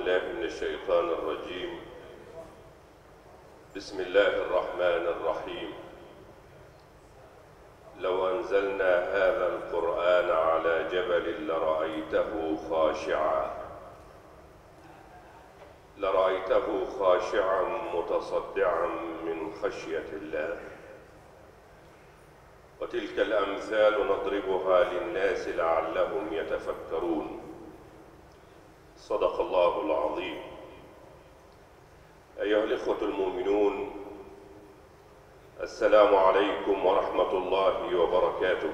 بالله من الشيطان الرجيم. بسم الله الرحمن الرحيم. لو أنزلنا هذا القرآن على جبل لرأيته خاشعا متصدعا من خشية الله. وتلك الأمثال نضربها للناس لعلهم يتفكرون. صدق الله العظيم. أيها الإخوة المؤمنون، السلام عليكم ورحمة الله وبركاته.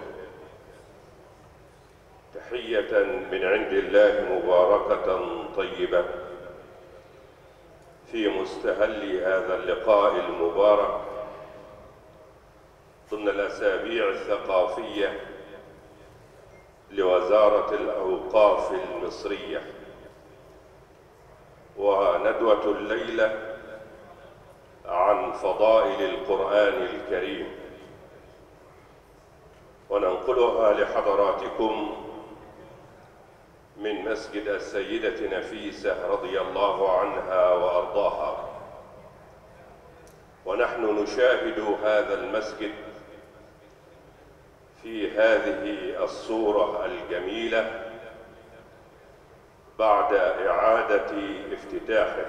تحية من عند الله مباركة طيبة في مستهل هذا اللقاء المبارك ضمن الأسابيع الثقافية لوزارة الأوقاف المصرية، وندوة الليلة عن فضائل القرآن الكريم، وننقلها لحضراتكم من مسجد السيدة نفيسة رضي الله عنها وأرضاها. ونحن نشاهد هذا المسجد في هذه الصورة الجميلة بعد إعادة افتتاحه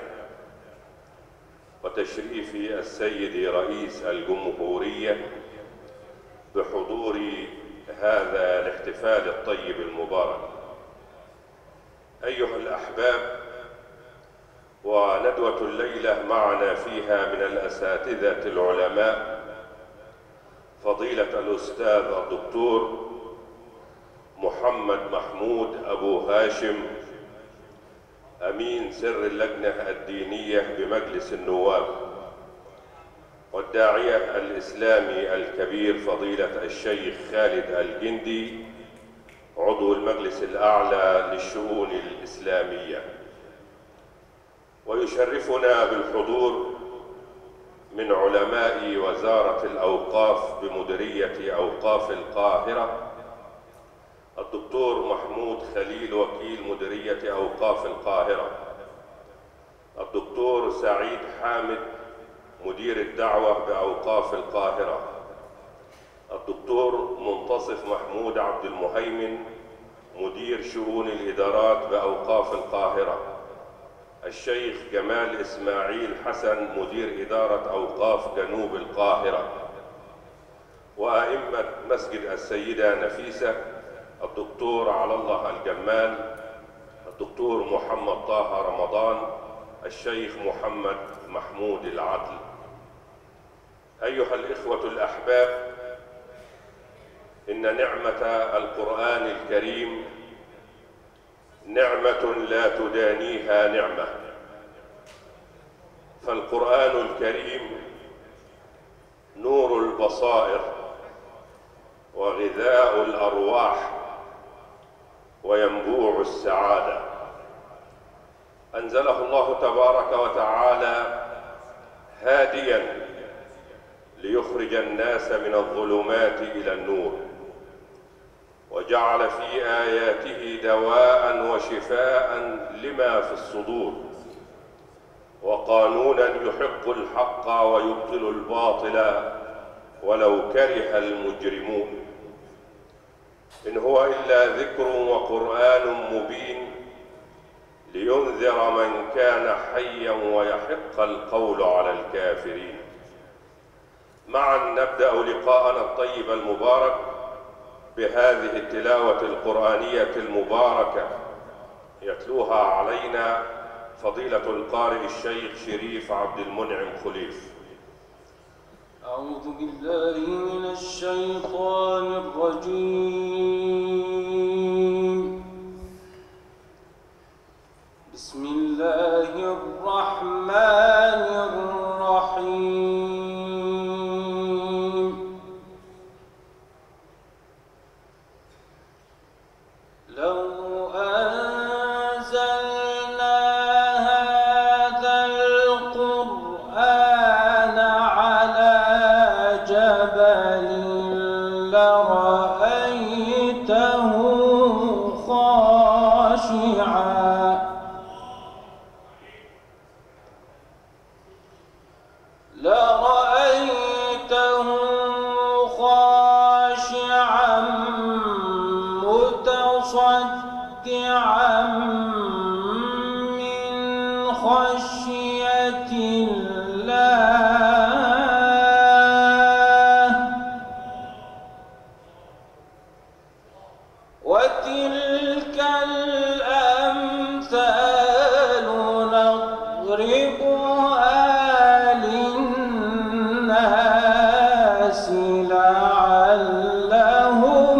وتشريف السيد رئيس الجمهورية بحضور هذا الاحتفال الطيب المبارك. أيها الأحباب، وندوة الليلة معنا فيها من الأساتذة العلماء فضيلة الأستاذ الدكتور محمد محمود أبو هاشم، أمين سر اللجنة الدينية بمجلس النواب، والداعية الإسلامي الكبير فضيلة الشيخ خالد الجندي، عضو المجلس الأعلى للشؤون الإسلامية. ويشرفنا بالحضور من علماء وزارة الأوقاف بمديرية أوقاف القاهرة الدكتور محمود خليل وكيل مديرية أوقاف القاهرة، الدكتور سعيد حامد مدير الدعوة بأوقاف القاهرة، الدكتور منتصف محمود عبد المهيمن مدير شؤون الإدارات بأوقاف القاهرة، الشيخ جمال إسماعيل حسن مدير إدارة أوقاف جنوب القاهرة، وأئمة مسجد السيدة نفيسة الدكتور على الله الجمال، الدكتور محمد طه رمضان، الشيخ محمد محمود العدل. أيها الإخوة الأحباب، إن نعمة القرآن الكريم نعمة لا تدانيها نعمة، فالقرآن الكريم نور البصائر وغذاء الأرواح وينبوع السعادة. أنزله الله تبارك وتعالى هادياً ليخرج الناس من الظلمات إلى النور، وجعل في آياته دواء وشفاء لما في الصدور، وقانونا يحق الحق ويبطل الباطل ولو كره المجرمون. إن هو إلا ذكر وقرآن مبين لينذر من كان حيا ويحق القول على الكافرين. معا نبدأ لقاءنا الطيب المبارك بهذه التلاوة القرآنية المباركة يتلوها علينا فضيلة القارئ الشيخ شريف عبد المنعم خليف. أعوذ بالله من الشيطان الرجيم. بسم الله الرحمن الرحيم. لو أنزلنا هذا القرآن على جبل لرأيته خاشعا من خشية الله وتلك الأمثال نضربها للناس لعلهم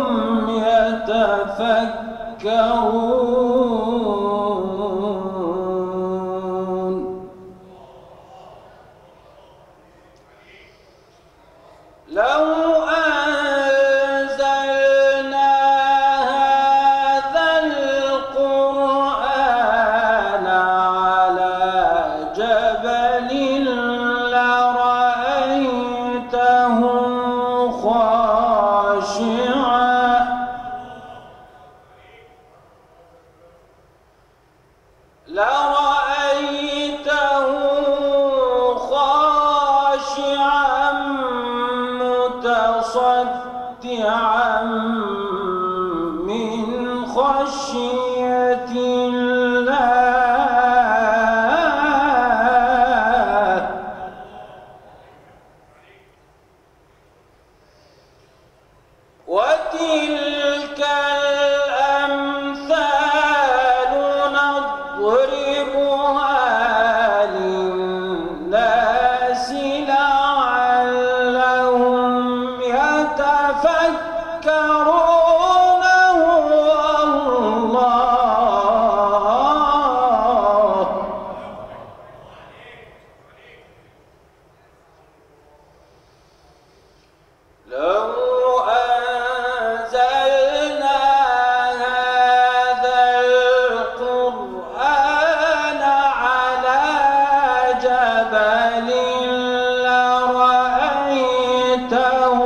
يتفكرون. لو أنزلنا هذا القرآن على جبل لرأيته خاشعا متصدعا من خشية الله وتلك الأمثال نضربها للناس لعلهم يتفكرون. الله لو أنزلنا هذا القرآن على جبل لرأيته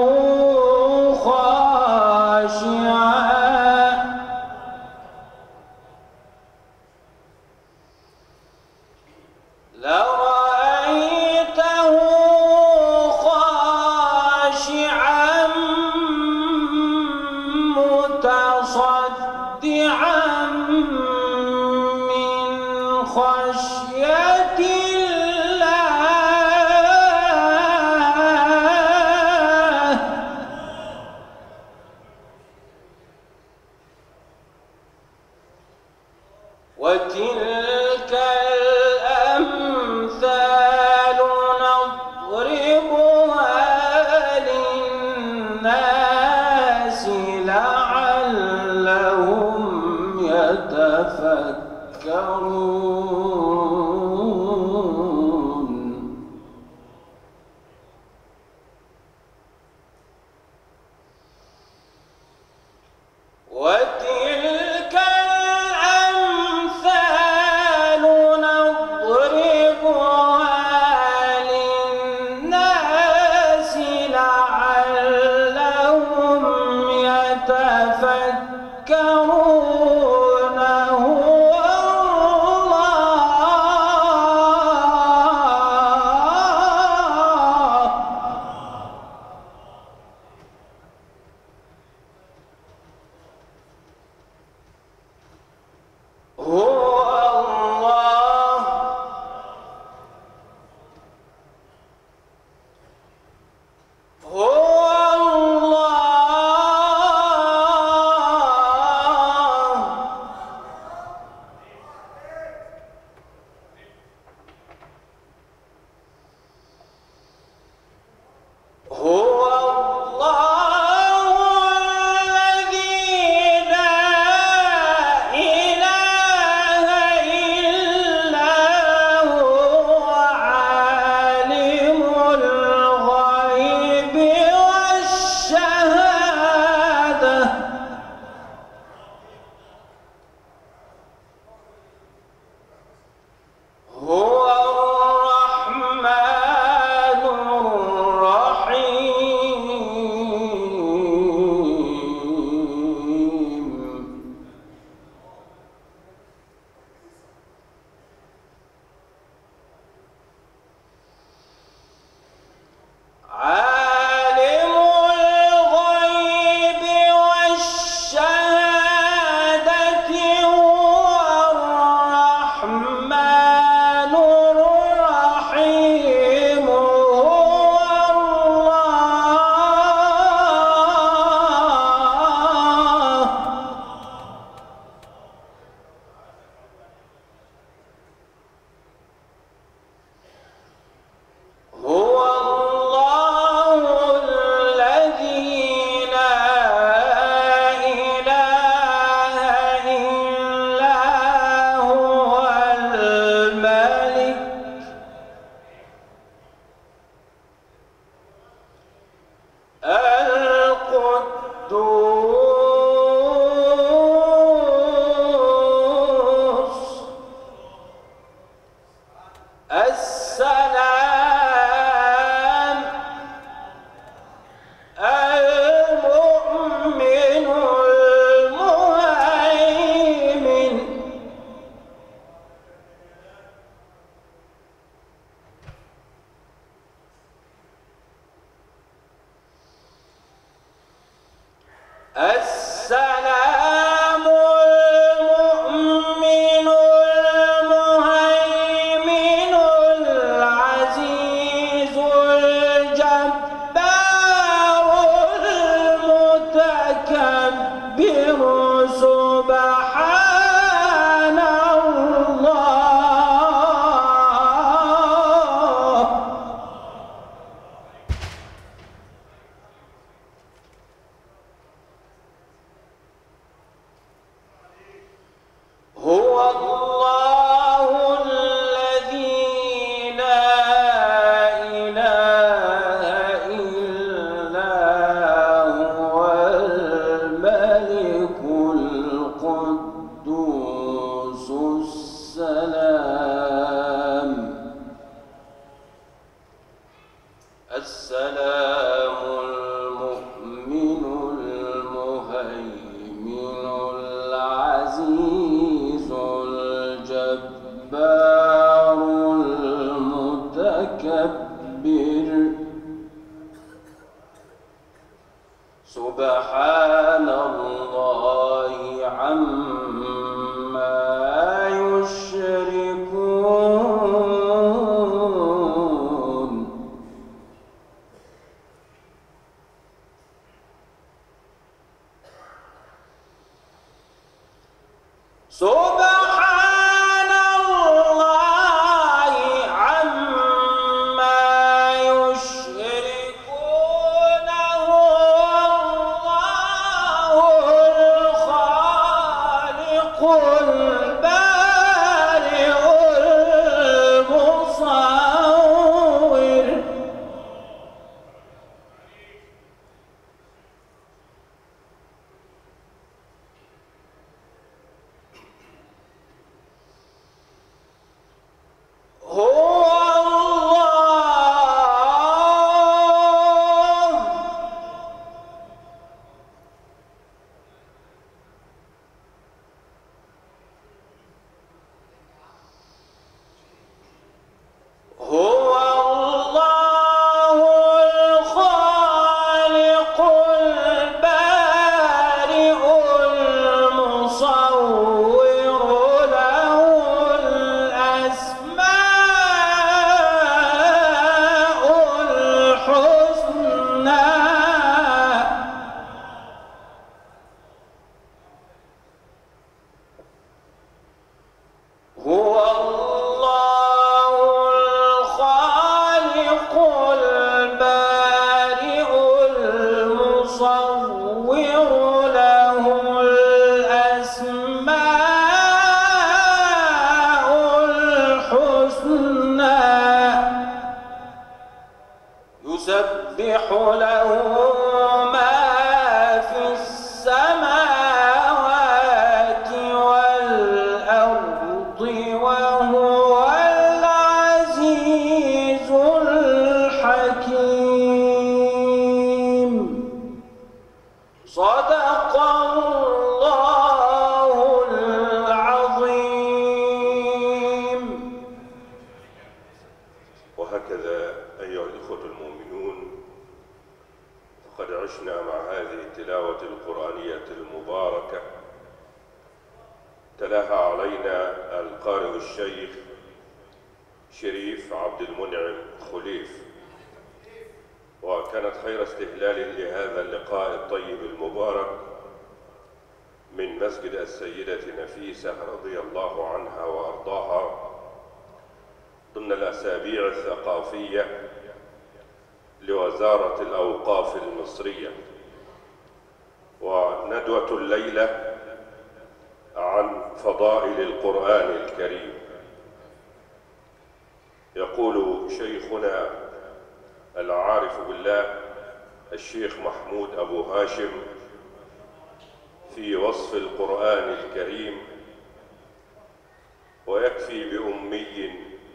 خاشعا متصدعا من خشية الله وتلك الأمثال نضربها للناس لعلهم يتفكرون. وتلك الأمثال نضربها للناس لعلهم يتفكرون. السلام. السلام المؤمن المهيمن العزيز الجبار المتكبر. سبحان الله عما يشركون. سبحان الله عما يشركون. هو الخالق البارئ المصور. هو الله الخالق البارئ المصور. له الأسماء الحسنى. هو الله الخالق البارئ المصور. له الأسماء الحسنى. يسبح له ما في السماوات والأرض وهو العزيز الحكيم. صدق الله العظيم. وهكذا أيها الإخوة المؤمنون، فقد عشنا مع هذه التلاوة القرآنية المباركة تلاها علينا القارئ الشيخ شريف عبد المنعم خليف، وكانت خير استهلال لهذا اللقاء الطيب المبارك من مسجد السيدة نفيسة رضي الله عنها وأرضاها ضمن الأسابيع الثقافية لوزارة الأوقاف المصرية. وندوة الليلة عن فضائل القرآن الكريم. يقول شيخنا العارف بالله الشيخ محمود أبو هاشم في وصف القرآن الكريم: ويكفي بأمي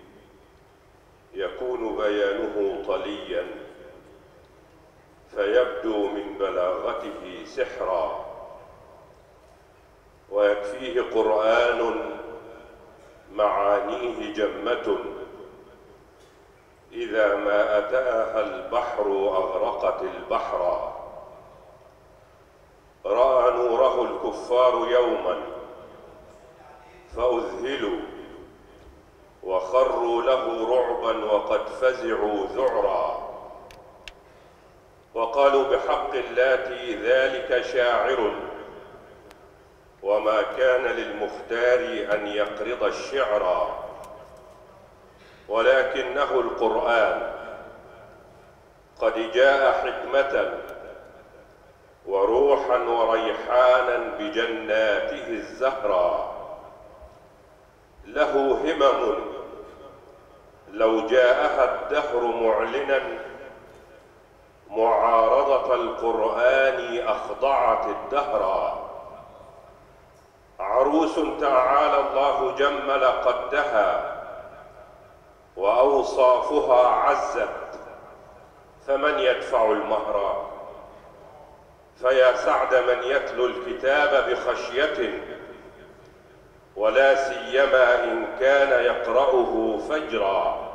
يكون بيانه طليا فيبدو من بلاغته سحرا، ويكفيه قرآن معانيه جمة إذا ما أتاها البحر أغرقت البحر. رأى نوره الكفار يوما فأذهلوا وخروا له رعبا وقد فزعوا ذعرا، وقالوا بحق اللاتي ذلك شاعر، وما كان للمختار أن يقرض الشعر، ولكنه القرآن قد جاء حكمة وروحا وريحانا بجناته الزهرا. له همم لو جاءها الدهر معلنا معارضة القرآن أخضعت الدهر. عروس تعالى الله جمل قدها وأوصافها عزت، فمن يدفع المهر؟ فيا سعد من يتلو الكتاب بخشية، ولا سيما إن كان يقرأه فجرا.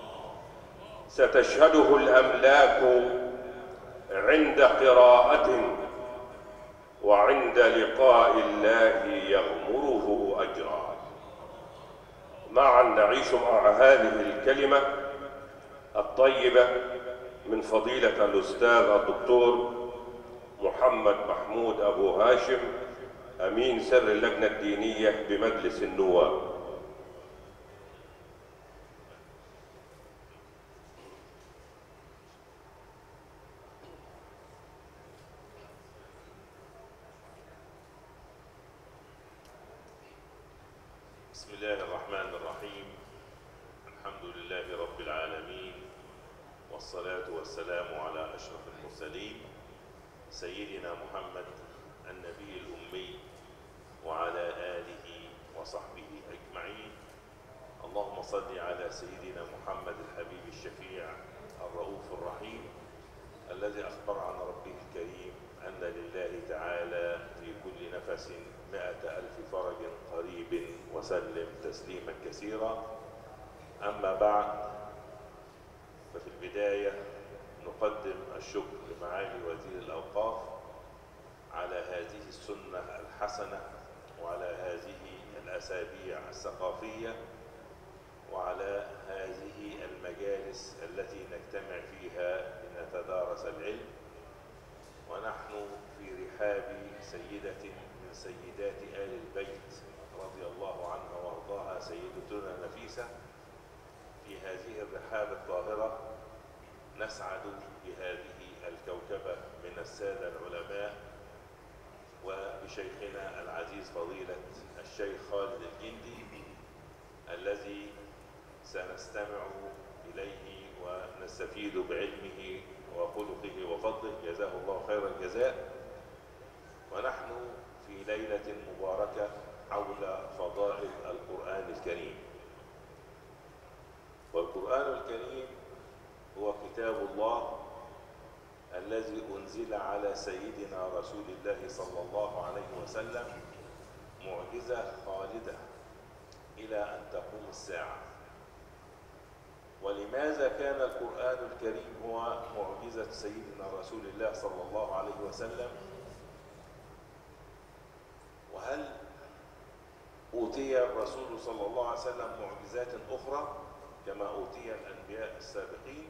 ستشهده الأملاك عند قراءة، وعند لقاء الله يغمره أجرا. معا نعيش مع هذه الكلمة الطيبة من فضيلة الأستاذ الدكتور محمد محمود أبو هاشم، أمين سر اللجنة الدينية بمجلس النواب. بسم الله الرحمن الرحيم. الحمد لله رب العالمين، والصلاة والسلام على أشرف المرسلين سيدنا محمد النبي الأمي وعلى آله وصحبه أجمعين. اللهم صل على سيدنا محمد الحبيب الشفيع الرؤوف الرحيم الذي أخبر عن ربه الكريم أن لله تعالى في كل نفس 100,000 فرج قريب، وسلم تسليما كثيرا. أما بعد، ففي البداية نقدم الشكر لمعالي وزير الأوقاف على هذه السنة الحسنة، وعلى هذه الأسابيع الثقافية، وعلى هذه المجالس التي نجتمع فيها لنتدارس العلم، ونحن في رحاب سيدة من سيدات آل البيت رضي الله عنها وارضاها، سيدتنا نفيسة. في هذه الرحاب الطاهرة نسعد بهذه الكوكبة من السادة العلماء، وبشيخنا العزيز فضيلة الشيخ خالد الجندي الذي سنستمع إليه ونستفيد بعلمه وخلقه وفضله، جزاه الله خير الجزاء. ونحن في ليلة مباركة حول فضائل القرآن الكريم. والقرآن الكريم هو كتاب الله الذي أنزل على سيدنا رسول الله صلى الله عليه وسلم، معجزة خالدة إلى أن تقوم الساعة. ولماذا كان القرآن الكريم هو معجزة سيدنا رسول الله صلى الله عليه وسلم؟ وهل أوتي الرسول صلى الله عليه وسلم معجزات أخرى كما أوتي الأنبياء السابقين؟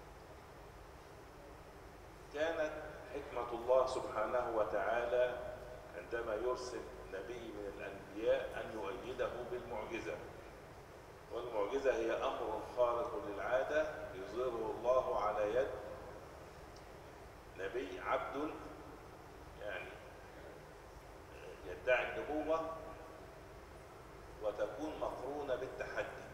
كانت حكمة الله سبحانه وتعالى عندما يرسل نبي من الأنبياء أن يؤيده بالمعجزة. والمعجزة هي أمر خارق للعادة يظهره الله على يد نبي عبد، يعني يدعي النبوة وتكون مقرونة بالتحدي،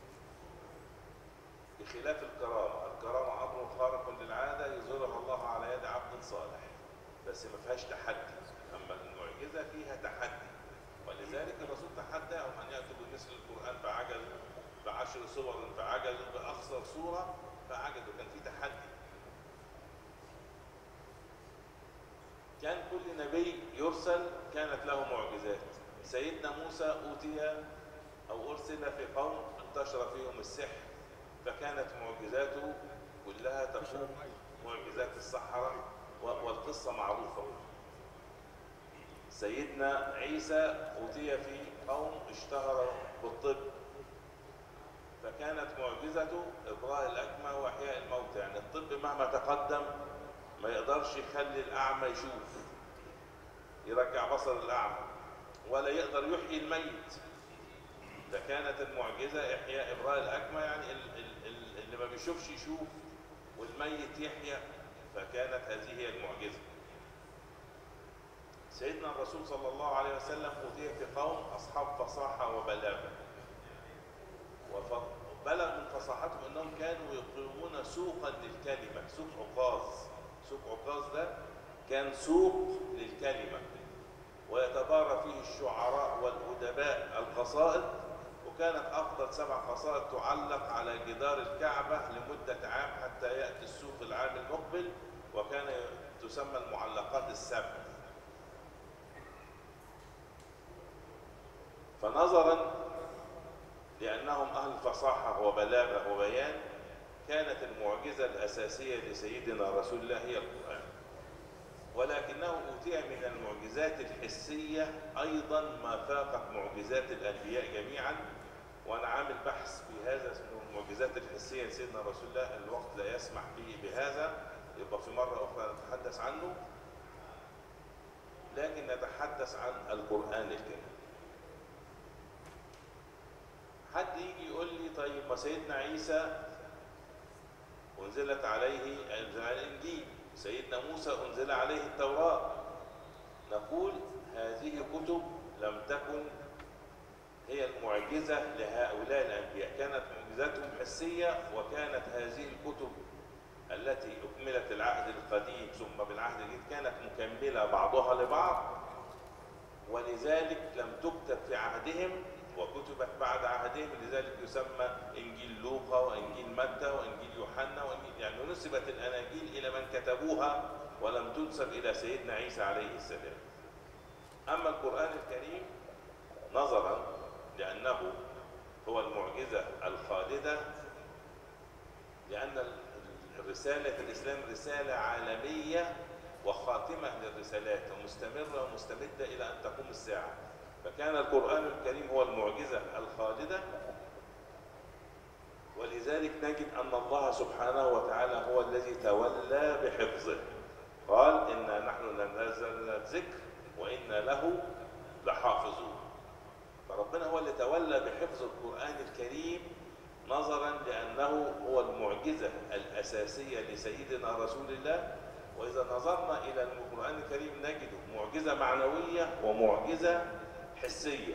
بخلاف الكرامة. الكرامة أمر خارق للعادة يظهرها الله على يد عبد صالح، بس ما فيهاش تحدي. أما المعجزة فيها تحدي، ولذلك الرسول تحداهم أن يأتوا بمثل القرآن فعجزوا، ب10 سور فعجزوا، بأقصر سورة فعجزوا. كان في تحدي. كان كل نبي يرسل كانت له معجزات. سيدنا موسى أوتي أو أرسل في قوم انتشر فيهم السحر، فكانت معجزاته كلها تكون معجزات السحرة، والقصة معروفة. سيدنا عيسى أوتي في قوم اشتهر بالطب، فكانت معجزته إبراء الأكمى وإحياء الموتى. يعني الطب مهما تقدم ما يقدرش يخلي الأعمى يشوف، يرجع بصر الأعمى، ولا يقدر يحيي الميت. فكانت المعجزة إحياء إبراء الأكمى، يعني اللي ما بيشوفش يشوف، والميت يحيى. فكانت هذه هي المعجزة. سيدنا الرسول صلى الله عليه وسلم أوتي في قوم أصحاب فصاحة وبلاغة، وبلغ من فصاحتهم أنهم كانوا يقيمون سوقا للكلمة، سوق عكاظ. سوق عكاظ ده كان سوق للكلمة، ويتبارى فيه الشعراء والأدباء القصائد، وكانت أفضل 7 قصائد تعلق على جدار الكعبة لمدة عام حتى يأتي السوق العام المقبل، وكان تسمى المعلقات السبع. فنظرا لأنهم أهل فصاحة وبلاغة وبيان، كانت المعجزة الأساسية لسيدنا رسول الله هي القرآن، ولكنه أوتي من المعجزات الحسية أيضا ما فاقت معجزات الأنبياء جميعا. وأنا عامل بحث في هذا اسمه المعجزات الحسية لسيدنا رسول الله، الوقت لا يسمح به بهذا، يبقى في مرة أخرى نتحدث عنه، لكن نتحدث عن القرآن الكريم. حد يجي يقول لي طيب ما سيدنا عيسى أنزلت عليه الإنجيل، سيدنا موسى أنزل عليه التوراة، نقول هذه كتب لم تكن هي المعجزة لهؤلاء الأنبياء، كانت معجزاتهم حسية، وكانت هذه الكتب التي أكملت العهد القديم ثم بالعهد الجديد كانت مكملة بعضها لبعض، ولذلك لم تكتب في عهدهم وكتبت بعد عهدهم، لذلك يسمى إنجيل لوقا وإنجيل متى وإنجيل يوحنا وإنجيل، يعني نسبت الأناجيل إلى من كتبوها ولم تنسب إلى سيدنا عيسى عليه السلام. أما القرآن الكريم نظرا لأنه هو المعجزة الخالدة، لأن رسالة الإسلام رسالة عالمية وخاتمة للرسالات ومستمرة ومستمدة إلى أن تقوم الساعة، فكان القرآن الكريم هو المعجزة الخالدة. ولذلك نجد أن الله سبحانه وتعالى هو الذي تولى بحفظه، قال إنا نحن نزلنا الذكر وإنا له لحافظون. فربنا هو اللي تولى بحفظ القرآن الكريم، نظرا لأنه هو المعجزة الأساسية لسيدنا رسول الله. وإذا نظرنا إلى القرآن الكريم نجده معجزة معنوية ومعجزة حسية.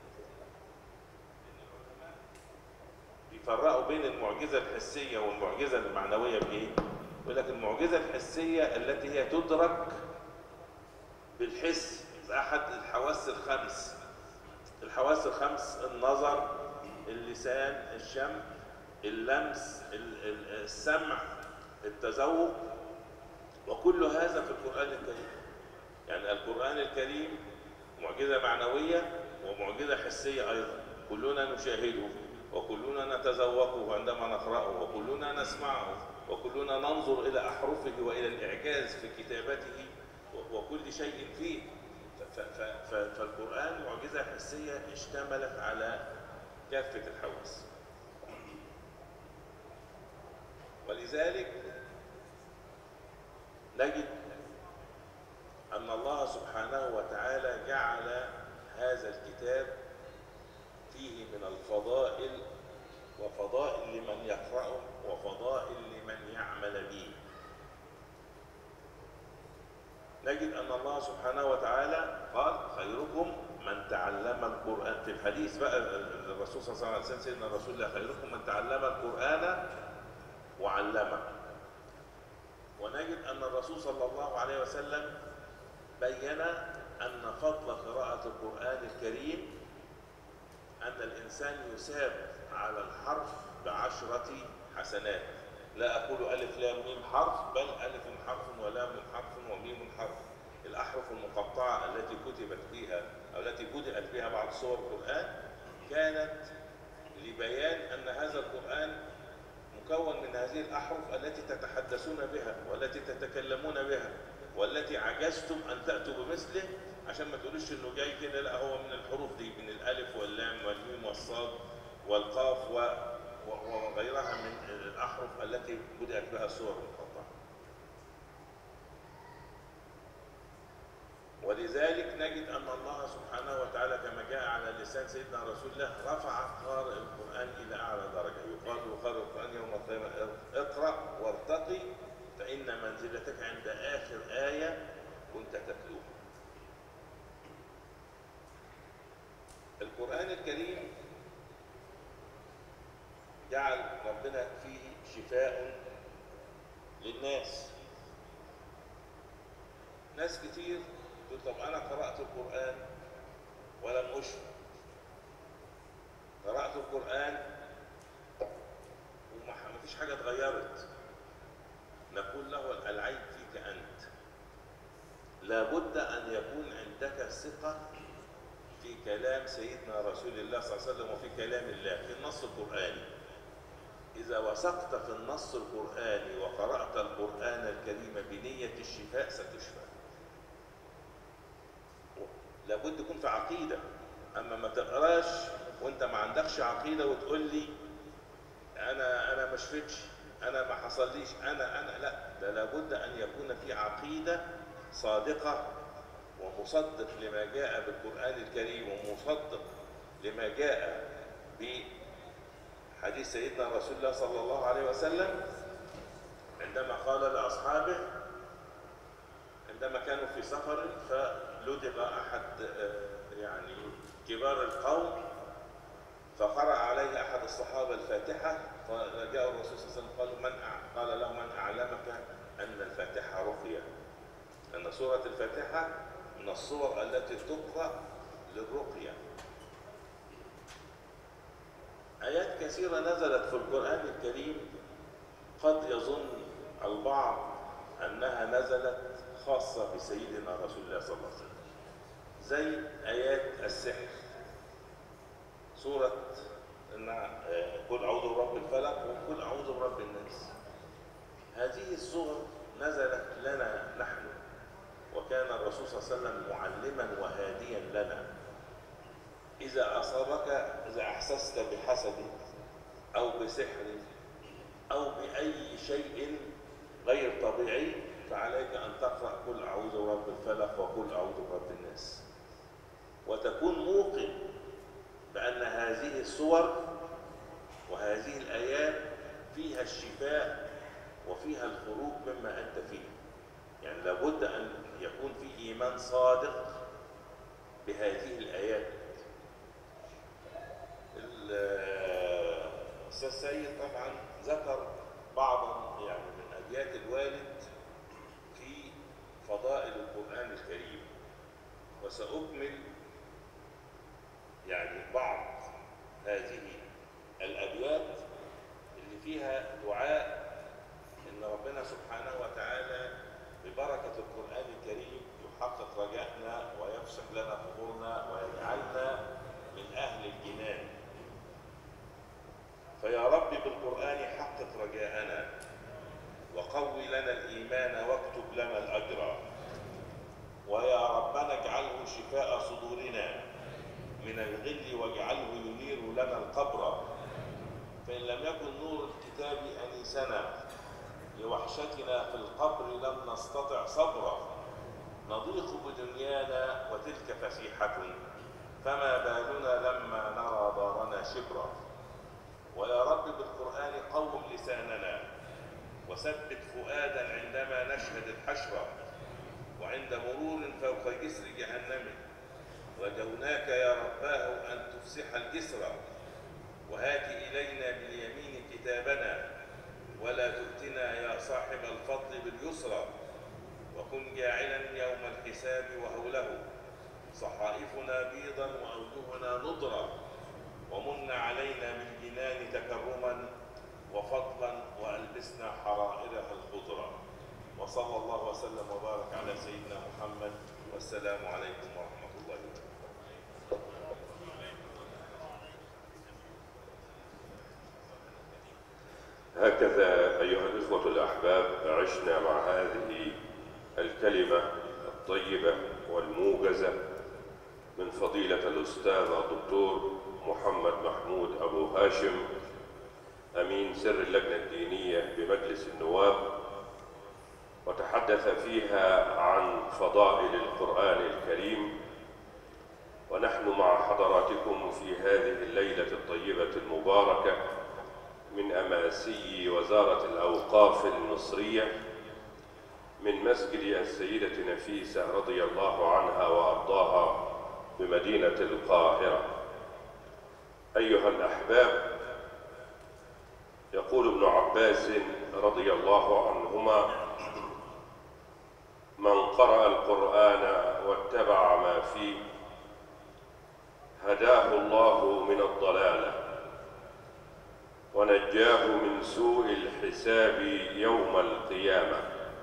بيفرقوا بين المعجزة الحسية والمعجزة المعنوية بإيه؟ يقول لك المعجزة الحسية التي هي تدرك بالحس، بأحد الحواس الخمس. الحواس الخمس: النظر، اللسان، الشم، اللمس، السمع، التذوق، وكل هذا في القرآن الكريم. يعني القرآن الكريم معجزة معنوية ومعجزة حسية أيضا، كلنا نشاهده وكلنا نتذوقه عندما نقرأه وكلنا نسمعه وكلنا ننظر إلى أحرفه وإلى الإعجاز في كتابته وكل شيء فيه. فالقرآن معجزة حسية اشتملت على كافة الحواس. ولذلك نجد أن الله سبحانه وتعالى جعل هذا الكتاب فيه من الفضائل، وفضائل لمن يقرأه وفضائل لمن يعمل به. نجد أن الله سبحانه وتعالى قال خيركم من تعلم القرآن. في الحديث بقى الرسول صلى الله عليه وسلم سيدنا رسول الله خيركم من تعلم القرآن وعلمه. ونجد أن الرسول صلى الله عليه وسلم بين أن فضل قراءة القرآن الكريم أن الإنسان يثاب على الحرف ب10 حسنات. لا أقول ألف لام ميم حرف، بل ألف حرف ولام حرف وميم حرف. الأحرف المقطعة التي كتبت فيها أو التي بدأت بها بعض سور القرآن كانت لبيان أن هذا القرآن مكون من هذه الأحرف التي تتحدثون بها والتي تتكلمون بها والتي عجزتم أن تأتوا بمثله، عشان ما تقولوش إنه جاي كده، لا، هو من الحروف دي، من الألف واللام والميم والصاد والقاف وغيرها من الأحرف التي بدأت بها السور المقطعة. ولذلك نجد أن الله سبحانه وتعالى كما جاء على لسان سيدنا رسول الله رفع قارئ القرآن إلى أعلى درجة. يقال لقارئ القرآن يوم القيامة اقرأ وارتقي فإن منزلتك عند آخر آية كنت تتلوها. القرآن الكريم جعل ربنا فيه شفاء للناس. ناس كتير قلت طب أنا قرأت القرآن ولم أشفى، قرأت القرآن وما فيش حاجة اتغيرت، نقول له العيب فيك أنت. لابد أن يكون عندك ثقة في كلام سيدنا رسول الله صلى الله عليه وسلم وفي كلام الله في النص القرآني. إذا وثقت في النص القرآني وقرأت القرآن الكريم بنية الشفاء ستشفى. لابد يكون في عقيدة، أما ما تقراش وأنت ما عندكش عقيدة وتقول لي أنا ما شفتش، أنا ما حصليش، أنا لا، ده لابد أن يكون في عقيدة صادقة ومصدق لما جاء بالقرآن الكريم ومصدق لما جاء بحديث سيدنا رسول الله صلى الله عليه وسلم عندما قال لأصحابه عندما كانوا في سفر فلدغ أحد يعني كبار القوم فقرأ عليه أحد الصحابة الفاتحة، فجاء الرسول صلى الله عليه وسلم قال له من أعلمك أن الفاتحة رقية؟ أن سورة الفاتحة من الصور التي تقرأ للرقية. آيات كثيرة نزلت في القرآن الكريم قد يظن البعض أنها نزلت خاصة بسيدنا رسول الله صلى الله عليه وسلم، زي آيات السحر، سورة قل أعوذ برب الفلق وقل أعوذ برب الناس. هذه السور نزلت لنا نحن، وكان الرسول صلى الله عليه وسلم معلما وهاديا لنا. إذا أصابك، إذا أحسست بحسد أو بسحر أو بأي شيء غير طبيعي فعليك أن تقرأ قل أعوذ برب الفلق وقل أعوذ برب الناس، وتكون موقن بأن هذه السور وهذه الآيات فيها الشفاء وفيها الخروج مما أنت فيه. يعني لابد أن يكون في إيمان صادق بهذه الآيات. الأستاذ سيد طبعا ذكر بعضا يعني من أبيات الوالد في فضائل القرآن الكريم، وسأكمل يعني بعض هذه الأبيات اللي فيها دعاء إن ربنا سبحانه وتعالى ببركة القرآن الكريم يحقق رجائنا ويفسح لنا قبورنا ويجعلنا من أهل الجنان. فيا رب بالقرآن حقق رجاءنا وقوي لنا الإيمان واكتب لنا الأجر، ويا ربنا اجعله شفاء صدورنا من الغل واجعله ينير لنا القبر، فإن لم يكن نور الكتاب أنيسنا لوحشتنا في القبر لم نستطع صبرا، نضيق بدنيانا وتلك فسيحة فما بالنا لما نرى دارنا شبرا. ويا رب بالقرآن قوم لساننا وثبت فؤادا عندما نشهد الحشر وعند مرور فوق جسر جهنم، رجوناك يا رباه أن تفسح الجسر وهات إلينا باليمين كتابنا ولا تؤتنا يا صاحب الفضل باليسرى، وكن جاعلا يوم الحساب وهوله صحائفنا بيضا وأوجهنا نضرا، ومن علينا بالجنان تكرما وفضلا وألبسنا حرائرها الخضرا. وصلى الله وسلم وبارك على سيدنا محمد، والسلام عليكم ورحمة الله وبركاته. هكذا أيها الإخوة الأحباب عشنا مع هذه الكلمة الطيبة والموجزة من فضيلة الأستاذ الدكتور محمد محمود أبو هاشم أمين سر اللجنة الدينية بمجلس النواب، وتحدث فيها عن فضائل القرآن الكريم. ونحن مع حضراتكم في هذه الليلة الطيبة المباركة من أماسي وزارة الأوقاف المصرية من مسجد السيدة نفيسة رضي الله عنها وأرضاها بمدينة القاهرة. أيها الأحباب، يقول ابن عباس رضي الله عنهما: من قرأ القرآن واتبع ما فيه هداه الله من الضلالة ونجاه من سوء الحساب يوم القيامة.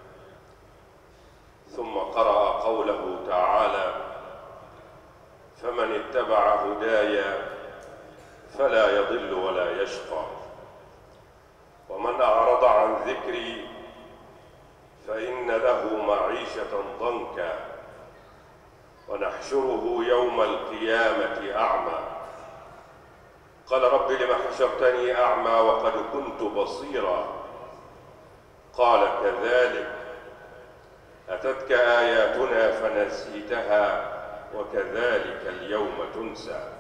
ثم قرأ قوله تعالى: فمن اتبع هداي فلا يضل ولا يشقى، ومن أعرض عن ذكري فإن له معيشة ضنكا ونحشره يوم القيامة أعمى. قال: رب لم حشرتني أعمى وقد كنت بصيرا. قال: كذلك أتتك آياتنا فنسيتها وكذلك اليوم تنسى.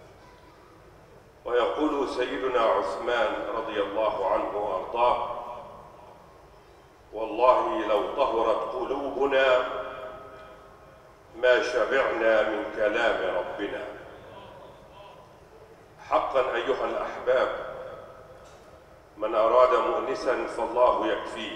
ويقول سيدنا عثمان رضي الله عنه وأرضاه: والله لو طهرت قلوبنا ما شبعنا من كلام ربنا. حقا أيها الأحباب، من أراد مؤنسا فالله يكفيه،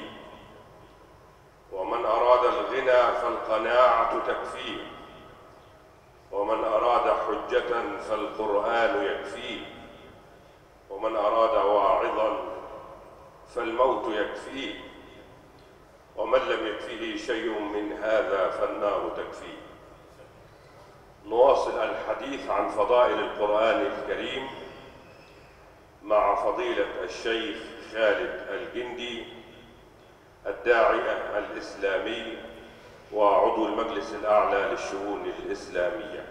ومن أراد الغنى فالقناعة تكفيه، ومن أراد حجة فالقرآن يكفيه، ومن أراد واعظا فالموت يكفيه، ومن لم يكفيه شيء من هذا فالنار تكفيه. نواصل الحديث عن فضائل القرآن الكريم مع فضيلة الشيخ خالد الجندي، الداعية الإسلامي وعضو المجلس الأعلى للشؤون الإسلامية.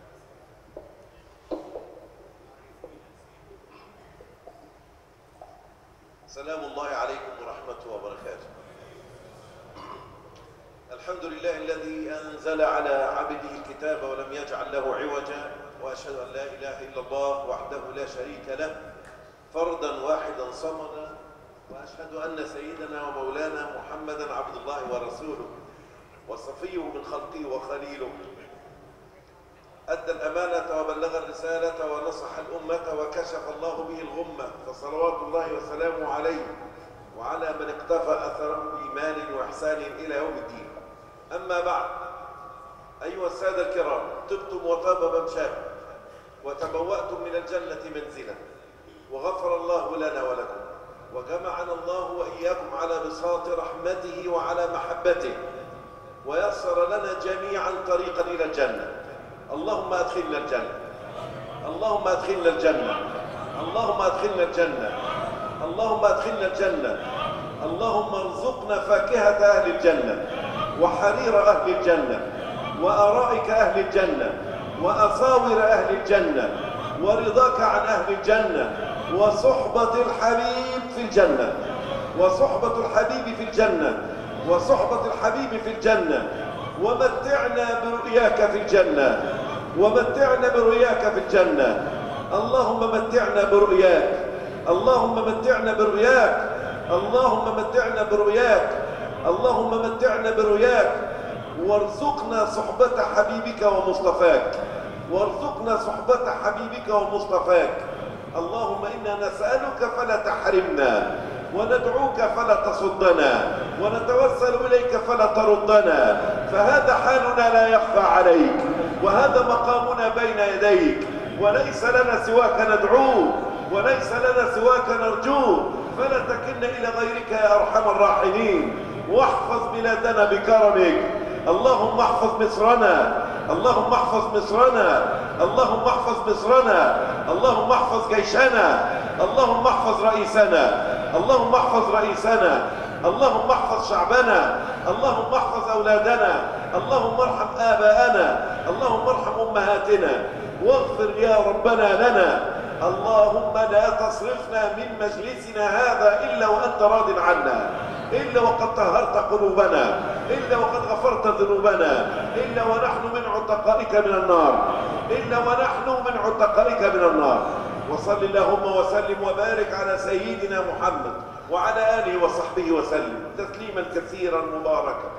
سلام الله عليكم ورحمته وبركاته. الحمد لله الذي أنزل على عبده الكتاب ولم يجعل له عوجا، وأشهد أن لا إله إلا الله وحده لا شريك له فردا واحدا صمدا، وأشهد أن سيدنا ومولانا محمدا عبد الله ورسوله وصفيه من خلقه وخليله، أدى الأمانة وبلغ الرسالة ونصح الأمة وكشف الله به الغمة، فصلوات الله وسلامه عليه وعلى من اقتفى أثره بإيمان وإحسان إلى يوم الدين. أما بعد، أيها السادة الكرام، طبتم وطاب ممشاكم وتبوأتم من الجنة منزلا، وغفر الله لنا ولكم، وجمعنا الله وإياكم على بساط رحمته وعلى محبته، ويسر لنا جميعا طريقا إلى الجنة. اللهم أدخلنا الجنة، اللهم أدخلنا الجنة، اللهم أدخلنا الجنة، اللهم أدخلنا الجنة. اللهم ارزقنا فاكهة أهل الجنة وحرير أهل الجنة وأرائك أهل الجنة وأساور أهل الجنة ورضاك عن أهل الجنة وصحبة الحبيب في الجنة، وصحبة الحبيب في الجنة، وصحبة الحبيب في الجنة. ومتعنا برؤياك في الجنة، ومتعنا برؤياك في الجنة. اللهم متعنا برؤياك، اللهم متعنا برؤياك، اللهم متعنا برؤياك، اللهم متعنا برؤياك. وارزقنا صحبة حبيبك ومصطفاك، وارزقنا صحبة حبيبك ومصطفاك. اللهم إنا نسألك فلا تحرمنا، وندعوك فلا تصدنا، ونتوسل إليك فلا تردنا، فهذا حالنا لا يخفى عليك، وهذا مقامنا بين يديك، وليس لنا سواك ندعوه، وليس لنا سواك نرجوه، فلا تكلنا إلى غيرك يا أرحم الراحمين. واحفظ بلادنا بكرمك. اللهم احفظ مصرنا، اللهم احفظ مصرنا، اللهم احفظ مصرنا، اللهم احفظ جيشنا، اللهم احفظ رئيسنا، اللهم احفظ رئيسنا، اللهم احفظ شعبنا، اللهم احفظ أولادنا، اللهم ارحم آباءنا، اللهم ارحم أمهاتنا، واغفر يا ربنا لنا. اللهم لا تصرفنا من مجلسنا هذا إلا وأنت راض عنا، إلا وقد طهرت قلوبنا، إلا وقد غفرت ذنوبنا، إلا ونحن من عتقائك من النار، إلا ونحن من عتقائك من النار. وصل اللهم وسلم وبارك على سيدنا محمد وعلى آله وصحبه وسلم تسليما كثيرا مباركا.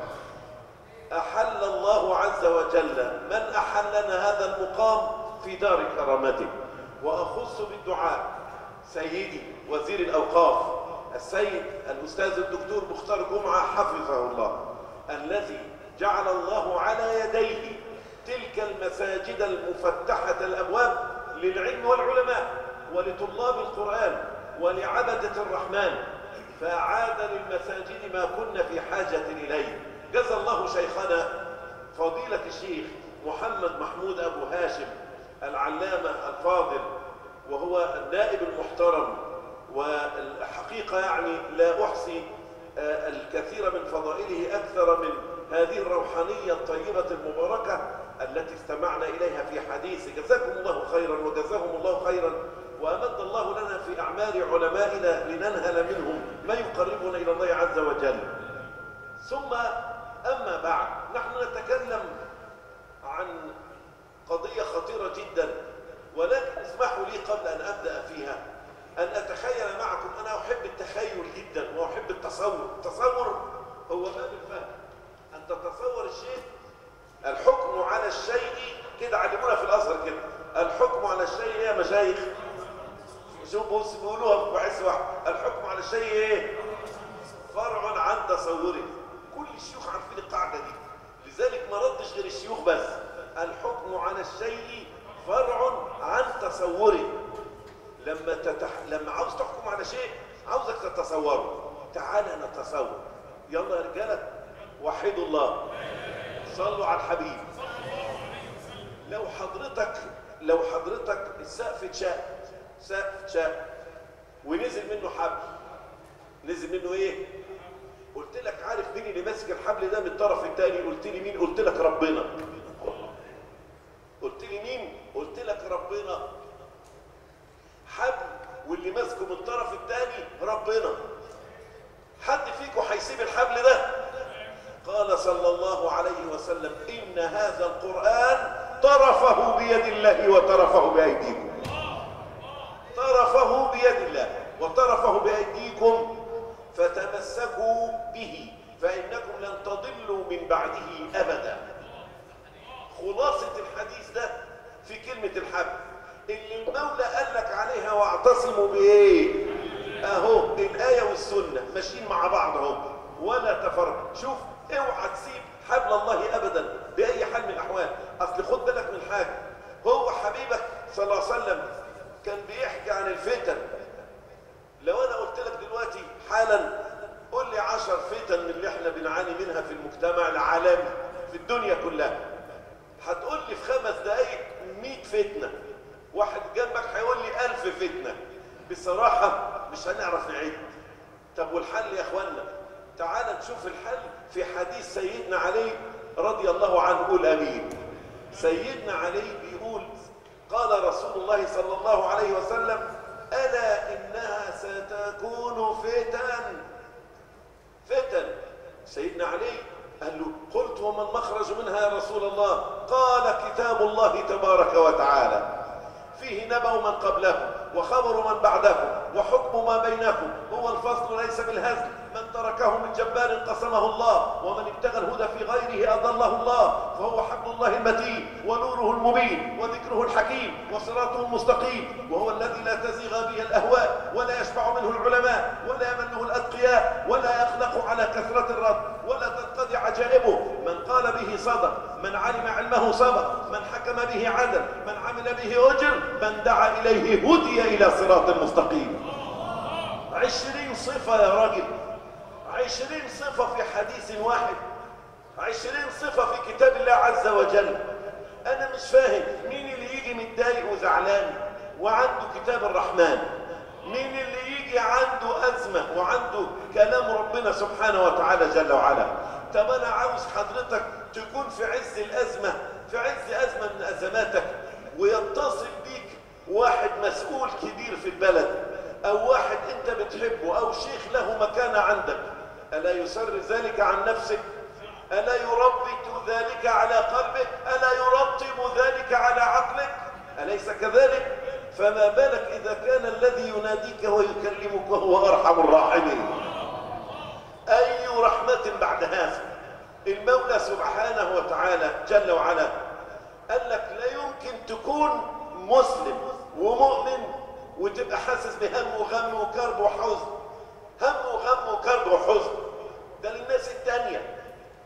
أحل الله عز وجل من أحلنا هذا المقام في دار كرامته، وأخص بالدعاء سيدي وزير الأوقاف السيد الأستاذ الدكتور مختار جمعة حفظه الله، الذي جعل الله على يديه تلك المساجد المفتحة الأبواب للعلم والعلماء ولطلاب القرآن ولعبدة الرحمن، فأعاد للمساجد ما كنا في حاجة إليه. جزا الله شيخنا فضيلة الشيخ محمد محمود أبو هاشم العلامة الفاضل، وهو النائب المحترم، والحقيقة يعني لا أحصي الكثير من فضائله أكثر من هذه الروحانية الطيبة المباركة التي استمعنا إليها في حديث. جزاكم الله خيرا وجزاهم الله خيرا، وأمد الله لنا في أعمال علمائنا لننهل منهم ما يقربنا إلى الله عز وجل. ثم أما بعد، نحن نتكلم عن قضية خطيرة جدا، ولكن اسمحوا لي قبل أن أبدأ فيها أن أتخيل معكم. أنا أحب التخيل جدا وأحب التصور. التصور هو باب الفهم، أن تتصور الشيء. الحكم على الشيء كده علمونا في الأزهر كده، الحكم على الشيء يا مشايخ شوفوا بيقولوها بحس واحد، الحكم على الشيء ايه؟ فرع عن تصوره. كل الشيوخ عارفين القاعدة دي، لذلك ما ردش غير الشيوخ بس. الحكم على الشيء فرع عن تصوره. لما عاوز تحكم على شيء عاوزك تتصوره. تعال نتصور، يلا يا رجاله وحدوا الله، صلوا على الحبيب. لو حضرتك السقف اتشق ونزل منه حبل، نزل منه ايه؟ قلت لك عارف مين اللي ماسك الحبل ده من الطرف الثاني؟ قلت لي مين؟ قلت لك ربنا. قلت لي مين؟ قلت لك ربنا. حبل واللي ماسكه من الطرف الثاني ربنا. حد فيكم هيسيب الحبل ده؟ قال صلى الله عليه وسلم إن هذا القرآن طرفه بيد الله وطرفه بأيديكم. طرفه بيد الله وطرفه بأيديكم، فتمسكوا به فإنكم لن تضلوا من بعده أبدا. خلاصة الحديث ده في كلمة الحبل اللي المولى قال لك عليها واعتصموا بإيه؟ أهو الآية والسنة ماشيين مع بعض أهو، ولا تفرق. شوف، اوعى تسيب حبل الله أبدا بأي حال من الأحوال. أصل خد بالك من حاجة، هو حبيبك صلى الله عليه وسلم كان بيحكي عن الفتن. لو أنا قلت لك دلوقتي حالا قول لي 10 فتن من اللي احنا بنعاني منها في المجتمع العالمي في الدنيا كلها، هتقول لي في 5 دقايق 100 فتنة. واحد جنبك هيقول لي 1000 فتنة. بصراحة مش هنعرف نعد. طب والحل يا اخوانا؟ تعال نشوف الحل في حديث سيدنا علي رضي الله عنه. قول امين. سيدنا علي بيقول قال رسول الله صلى الله عليه وسلم ألا إنها ستكون فتن. سيدنا علي قال له قلت وما المخرج منها يا رسول الله؟ قال كتاب الله تبارك وتعالى فيه نبأ من قبلكم وخبر من بعدكم وحكم ما بينكم، هو الفصل ليس بالهزل، من تركه من جبار قسمه الله، ومن ابتغى الهدى في غيره أضله الله، فهو حبل الله المتين ونوره المبين وذكره الحكيم وصراطه المستقيم، وهو الذي لا تزيغ به الأهواء ولا يشبع منه العلماء ولا يمنه الأتقياء ولا يخلق على كثرة الرد ولا تنقضي عجائبه. من قال به صدق، من علم علمه سبق، من حكم به عدل، من عمل به أجر، من دعا إليه هدي إلى صراط مستقيم. 20 صفة يا راجل، 20 صفة في حديث واحد، 20 صفة في كتاب الله عز وجل. أنا مش فاهم مين اللي يجي متضايق وزعلان وعنده كتاب الرحمن، مين اللي يجي عنده أزمة وعنده كلام ربنا سبحانه وتعالى جل وعلا. طب أنا عاوز حضرتك تكون في عز الأزمة، في عز أزمة من أزماتك، ويتصل بيك واحد مسؤول كبير في البلد أو واحد أنت بتحبه أو شيخ له مكانة عندك، ألا يسر ذلك عن نفسك؟ ألا يربط ذلك على قلبك؟ ألا يرطب ذلك على عقلك؟ أليس كذلك؟ فما بالك إذا كان الذي يناديك ويكلمك وهو أرحم الراحمين. أي رحمة بعد هذا؟ المولى سبحانه وتعالى جل وعلا قال لك لا يمكن تكون مسلم ومؤمن وتبقى حاسس بهم وغم وكرب وحزن. هم وغم وكرب وحزن ده للناس التانية،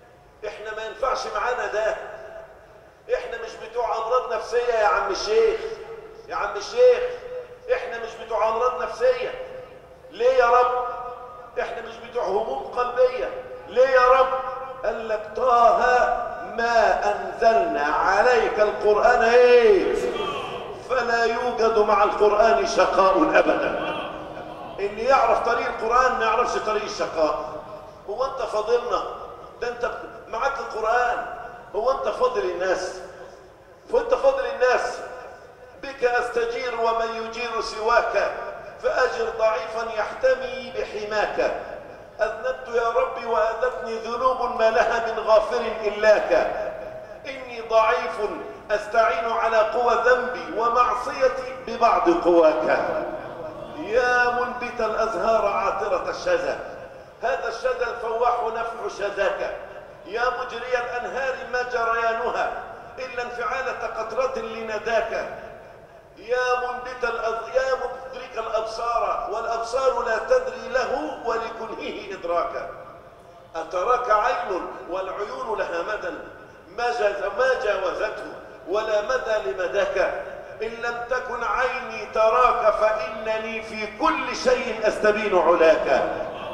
احنا ما ينفعش معانا ده. احنا مش بتوع امراض نفسيه يا عم الشيخ، يا عم الشيخ، احنا مش بتوع امراض نفسيه. ليه يا رب؟ احنا مش بتوع هموم قلبيه. ليه يا رب؟ قال لك طه ما انزلنا عليك القران ايه فلا يوجد مع القران شقاء ابدا. اللي يعرف طريق القران ما يعرفش طريق الشقاء. هو انت فاضلنا؟ ده انت معاك القران. هو انت فاضل الناس؟ وانت فاضل الناس. بك استجير ومن يجير سواك فاجر ضعيفا يحتمي بحماك. اذنبت يا ربي واذتني ذنوب ما لها من غافر الاك. اني ضعيف استعين على قوى ذنبي ومعصيتي ببعض قواك. يا منبت الازهار عاطره الشذا هذا الشذا الفواح نفع شذاك. يا مجري الانهار ما جريانها الا انفعالة قطرة لنداك. يا مدرك الابصار والابصار لا تدري له ولكنهه ادراكا. اتراك عين والعيون لها مدى ما جاوزته ولا مدى لمداك. ان لم تكن عيني تراك فانني في كل شيء استبين علاك.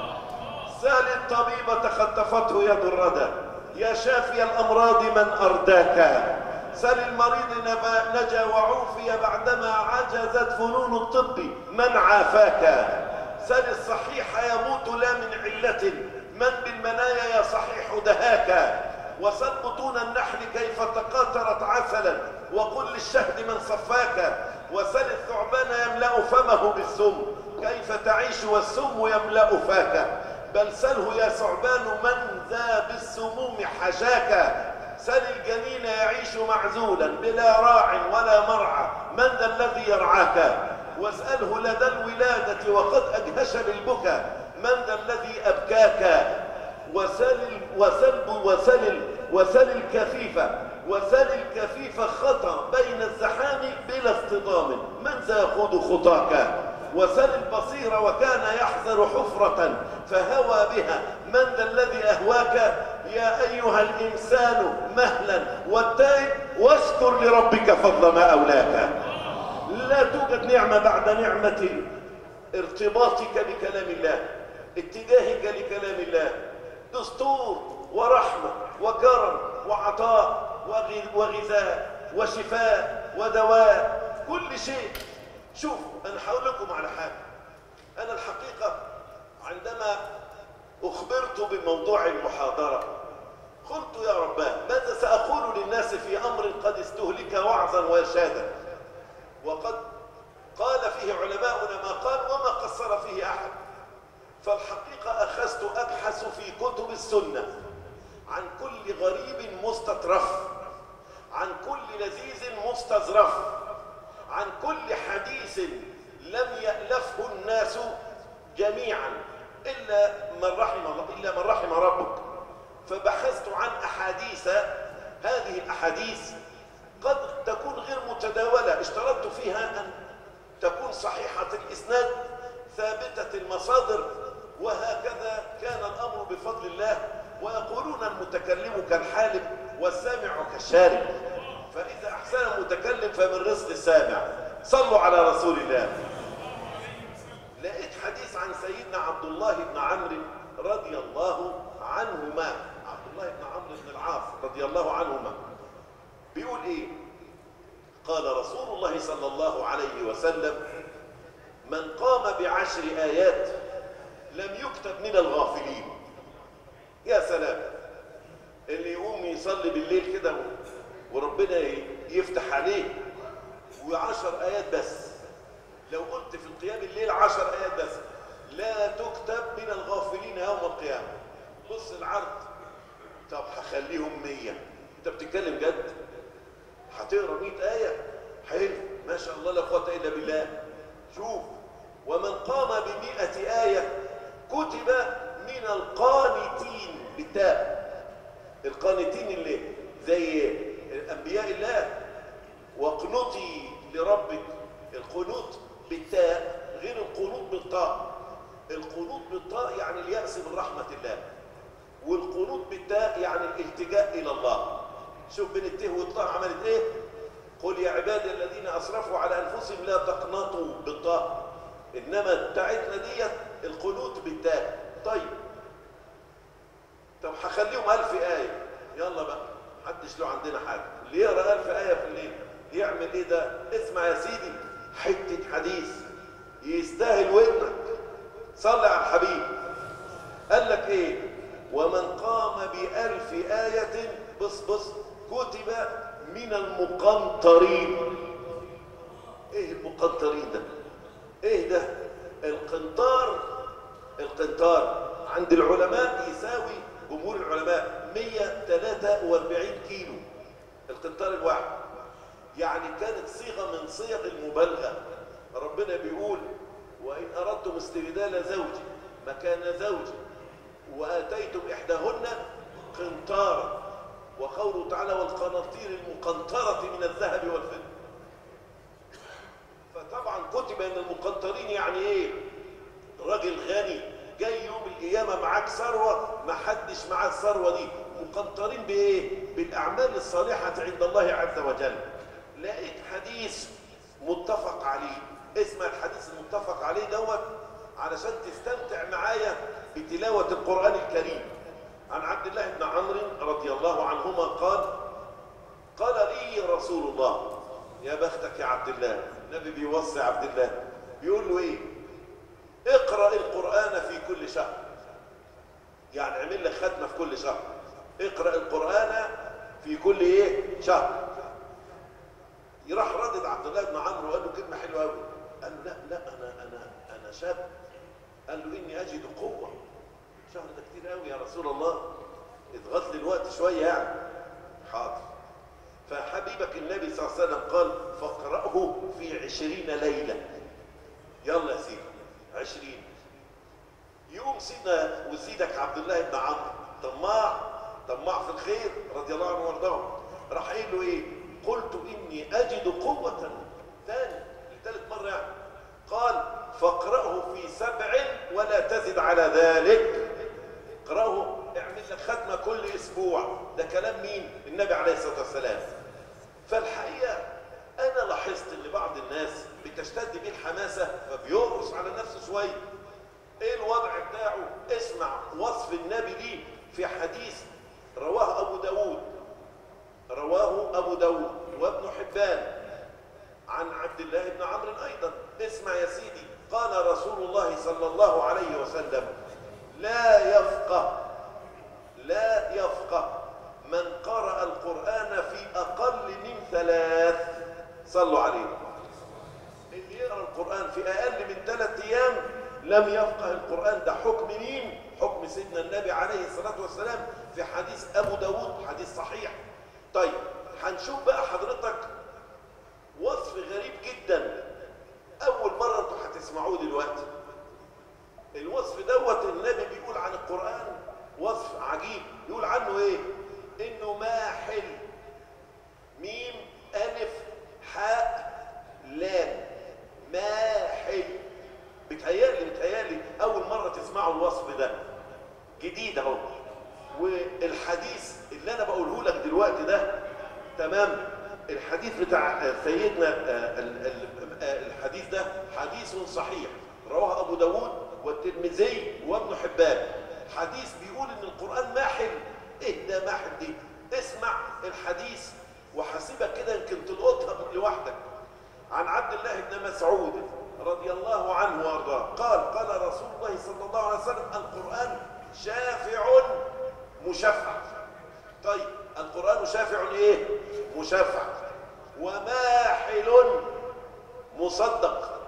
سال الطبيب تخطفته يد الردى يا شافي الامراض من ارداك. سل المريض نجا وعوفي بعدما عجزت فنون الطب من عافاك. سل الصحيح يموت لا من علة من بالمنايا يا صحيح دهاك. وسل بطون النحل كيف تقاطرت عسلا وقل للشهد من صفاك. وسل الثعبان يملأ فمه بالسم كيف تعيش والسم يملأ فاك. بل سله يا ثعبان من ذا بالسموم حشاك. سل الجنين يعيش معزولا بلا راع ولا مرعى من ذا الذي يرعاك. واسأله لدى الولادة وقد أجهش بالبكى من ذا الذي أبكاك. وسل الكفيف خطى بين الزحام بلا اصطدام من ذا يخوض خطاك. وسل البصير وكان يحذر حفرة فهوى بها من ذا الذي أهواك. يا أيها الإنسان مهلا والتائب واشكر لربك فضل ما أولاك. لا توجد نعمة بعد نعمة ارتباطك بكلام الله، اتجاهك لكلام الله. دستور ورحمة وكرم وعطاء وغذاء وشفاء ودواء كل شيء. شوف أنا هقول لكم على حاجة. أنا الحقيقة عندما أخبرت بموضوع المحاضرة قلت يا رباه ماذا سأقول للناس في أمر قد استهلك وعظا وإرشادا وقد قال فيه علماؤنا ما قال وما قصر فيه أحد. فالحقيقة أخذت أبحث في كتب السنة عن كل غريب مستطرف، عن كل لذيذ مستظرف، عن كل حديث لم يألفه الناس جميعا إلا من رحم الله، إلا من رحم ربك. فبحثت عن أحاديث، هذه الأحاديث قد تكون غير متداولة، اشترطت فيها أن تكون صحيحة الإسناد ثابتة المصادر، وهكذا كان الأمر بفضل الله. ويقولون المتكلم كالحالب والسامع كالشارب، فإذا أحسن المتكلم فمن رزق السامع. صلوا على رسول الله. لقيت حديث عن سيدنا عبد الله بن عمرو رضي الله عنهما، عبد الله بن عمرو بن العاص رضي الله عنهما، بيقول ايه؟ قال رسول الله صلى الله عليه وسلم من قام ب10 آيات لم يكتب من الغافلين. يا سلام، اللي يقوم يصلي بالليل كده وربنا يفتح عليه و10 آيات بس، لو قلت في القيام الليل 10 آيات بس لا تكتب من الغافلين يوم القيامة. بص العرض، طب هخليهم 100، انت بتتكلم جد؟ هتقرا 100 آية؟ حلو، ما شاء الله لا قوة إلا بالله. شوف، ومن قام ب100 آية كتب من القانتين بالتاء. القانتين اللي زي أنبياء الله، واقنطي لربك، القنوط بالتاء غير القنوط بالطاء. القنوط بالطاء يعني اليأس من رحمة الله، والقنوط بالتاء يعني الالتجاء الى الله. شوف بين الته والطاء عملت ايه؟ قل يا عبادي الذين اسرفوا على انفسهم لا تقنطوا بالطاء، انما بتاعتنا ديت القنوط بالتاء. طيب هخليهم 1000 آية، يلا بقى محدش له عندنا حاجة، اللي يقرأ 1000 آية في الليل يعمل ايه ده؟ اسمع يا سيدي حتة حديث يستاهل ودنك، صلي على الحبيب. قال لك ايه؟ ومن قام ب1000 آية بص كتب من المقنطرين. ايه المقنطرين ده؟ ايه ده؟ القنطار عند العلماء يساوي، جمهور العلماء، 143 كيلو القنطار الواحد. يعني كانت صيغة من صيغ المبالغة. ربنا بيقول وإن أردتم استبدال زوج مكان زوج وآتيتم إحداهن قنطارا، وقوله تعالى والقناطير المقنطرة من الذهب والفضة. فطبعا كتب ان المقنطرين يعني ايه؟ راجل غني جاي يوم القيامه معاك ثروه ما حدش معاه الثروه دي. مقنطرين بايه؟ بالاعمال الصالحه عند الله عز وجل. لقيت حديث متفق عليه، اسمع الحديث المتفق عليه دوت علشان تستمتع معايا بتلاوه القران الكريم. عن عبد الله بن عمرو رضي الله عنهما قال لي رسول الله، يا بختك يا عبد الله، النبي بيوصي عبد الله بيقول له ايه؟ اقرأ القرآن في كل شهر، يعني اعمل لك ختمة في كل شهر. اقرأ القرآن في كل ايه؟ شهر. يراح ردد عبد الله بن عمرو وقال له كلمة حلوة قوي. قال له لا انا شاب. قال له اني اجد قوة. شهر ده كتير قوي يا رسول الله، اضغط لي الوقت شوية يعني. حاضر. فحبيبك النبي صلى الله عليه وسلم قال فاقرأه في 20 ليلة. يلا يا سيدي 20. يقوم سيدنا وسيدك عبد الله بن عمرو طماع في الخير رضي الله عنه وارضاه، راح قايل له ايه؟ قلت اني اجد قوة. ثالث مرة يعني. قال فاقرأه في 7 ولا تزد على ذلك. اقرأه، اعمل لك ختمة كل اسبوع. ده كلام مين؟ النبي عليه الصلاة والسلام. فالحقيقة أنا لاحظت إن بعض الناس بتشتد بيه الحماسة فبيقرص على نفسه شوية. إيه الوضع بتاعه؟ اسمع وصف النبي ليه في حديث رواه أبو داود وابن حبان عن عبد الله بن عمرو أيضا. اسمع يا سيدي، قال رسول الله صلى الله عليه وسلم لا يفقه من قرأ القرآن في أقل من 3. صلوا عليه. اللي يقرأ القرآن في أقل من 3 أيام لم يفقه القرآن. ده حكم مين؟ حكم سيدنا النبي عليه الصلاة والسلام في حديث أبو داود، حديث صحيح. طيب هنشوف بقى حضرتك وصف غريب جدا، أول مرة انتوا هتسمعوه دلوقتي. الوصف دوت النبي بيقول عن القرآن وصف عجيب. يقول عنه ايه؟ انه ماحل، ميم الف حاء لام، ماحل. بتهيالي اول مرة تسمعوا الوصف ده، جديد اهو. والحديث اللي انا بقوله لك دلوقتي ده تمام، الحديث بتاع سيدنا الحديث ده حديث صحيح رواه ابو داود والترمذي وابن حبان. حديث بيقول ان القرآن ماحل. ايه ده ماحل دي؟ اسمع الحديث وحاسبك كده يمكن تلقطها لوحدك. عن عبد الله بن مسعود رضي الله عنه وارضاه قال رسول الله صلى الله عليه وسلم القرآن شافع مشفع. طيب القرآن شافع ايه؟ مشفع. وماحل مصدق.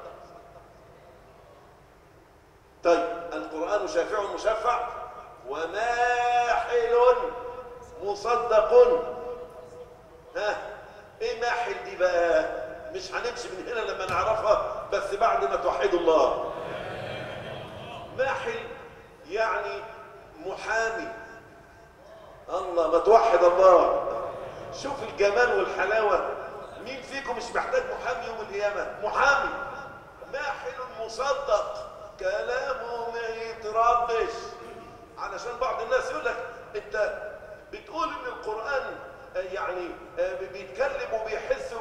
طيب القرآن شافع مشفع وماحل مصدق. ها ايه ماحل دي بقى؟ مش هنمشي من هنا لما نعرفها، بس بعد ما توحدوا الله. ماحل يعني محامي. الله، ما توحد الله. شوف الجمال والحلاوة. مين فيكم مش محتاج محامي يوم القيامة؟ محامي. ماحل مصدق، كلامه ما يتردش. علشان بعض الناس يقول لك انت بتقول ان القرآن يعني بيتكلم وبيحس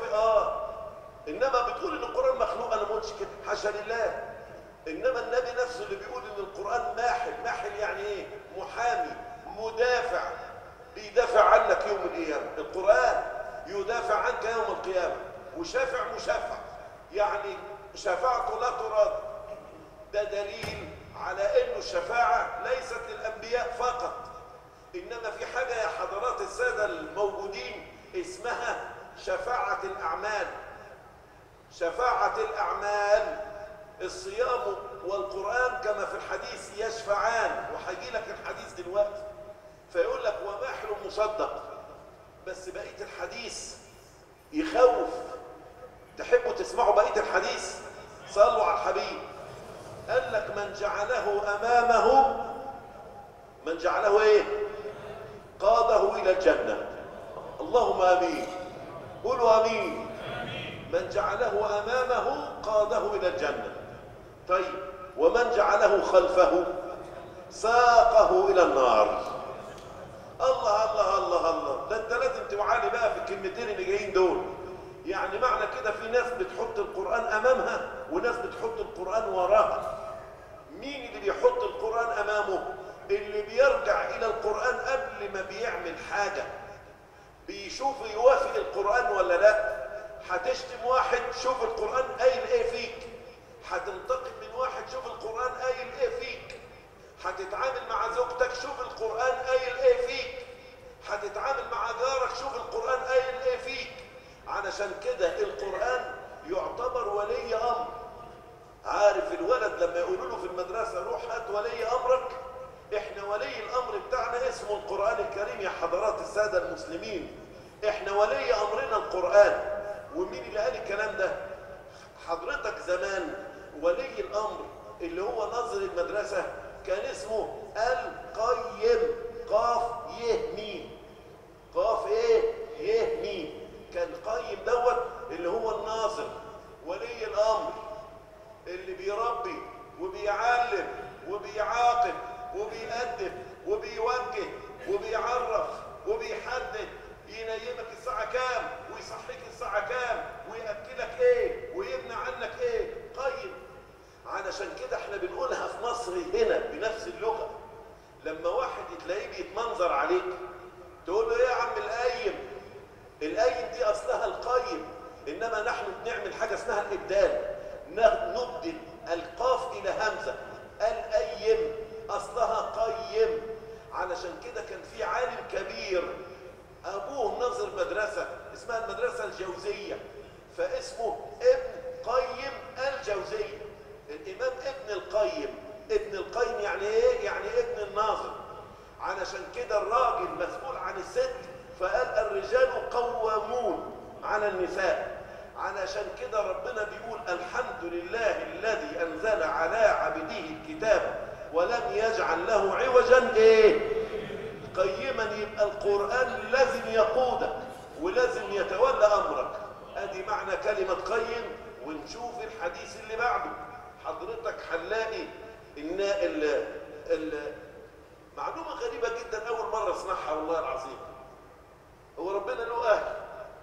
انما بتقول ان القرآن مخلوق. انا ما قلتش كده، حاشا لله. انما النبي نفسه اللي بيقول ان القرآن ماحل يعني ايه؟ محامي، مدافع، بيدافع عنك يوم القيامة. القرآن يدافع عنك يوم القيامة، وشافع مشفع، يعني شفاعته لا تراد. ده دليل على انه الشفاعة ليست للأنبياء فقط، إنما في حاجة يا حضرات السادة الموجودين اسمها شفاعة الأعمال. شفاعة الأعمال، الصيام والقرآن كما في الحديث يشفعان، وهيجي لك الحديث دلوقتي. فيقول لك وماحل مصدق، بس بقية الحديث يخوف. تحبوا تسمعوا بقية الحديث؟ صلوا على الحبيب. قال لك من جعله أمامه، من جعله إيه؟ قاده إلى الجنة. اللهم آمين، قولوا آمين. من جعله أمامه قاده إلى الجنة. طيب ومن جعله خلفه ساقه إلى النار. الله الله الله الله، ده انت لازم توعالي بقى في الكلمتين اللي جايين دول. يعني معنى كده في ناس بتحط القرآن أمامها وناس بتحط القرآن وراها. مين اللي بيحط القرآن أمامه؟ اللي بيرجع إلى القرآن قبل ما بيعمل حاجة، بيشوف يوافق القرآن ولا لا. هتشتم واحد شوف القرآن قايل ايه فيك، هتنتقم من واحد شوف القرآن قايل ايه فيك، هتتعامل مع زوجتك شوف القرآن قايل ايه فيك، هتتعامل مع جارك شوف القرآن قايل ايه فيك. علشان كده القرآن يعتبر ولي أمر. عارف الولد لما يقولوا له في المدرسة روح هات ولي أمرك؟ احنا ولي الأمر بتاعنا اسمه القرآن الكريم يا حضرات السادة المسلمين. احنا ولي أمرنا القرآن. ومين اللي قال الكلام ده؟ حضرتك زمان ولي الأمر اللي هو ناظر المدرسة كان اسمه القيم، قاف يه ميم، قاف ايه يه ميم. كان قيم دوت اللي هو الناظر، ولي الأمر اللي بيربي وبيعلم وبيعاقب وبيأدب وبيوجه وبيعرف وبيحدد، ينيمك الساعة كام ويصحيك الساعة كام ويأكلك ايه ويمنع عنك ايه. قيم. علشان كده احنا بنقولها في مصر هنا بنفس اللغة. لما واحد تلاقيه بيتمنظر عليك تقول له ايه يا عم القيم؟ القيم دي اصلها القيم، انما نحن بنعمل حاجة اسمها الابدال، نبدل القاف الى همزة. القيم اصلها قيم. علشان كده كان في عالم كبير ابوه ناظر مدرسة اسمها المدرسة الجوزية، فاسمه ابن قيم الجوزية. الامام ابن القيم. ابن القيم يعني ايه؟ يعني ابن الناظر. علشان كده الراجل مسؤول عن الست، فقال الرجال قوامون على النساء. علشان كده ربنا بيقول الحمد لله الذي انزل على عبده الكتاب ولم يجعل له عوجا ايه؟ قيما. يبقى القرآن لازم يقودك ولازم يتولى امرك. ادي معنى كلمة قيم. ونشوف الحديث اللي بعده. حضرتك هنلاقي ان معلومة غريبة جدا اول مرة اسمعها والله العظيم. هو ربنا له اهل؟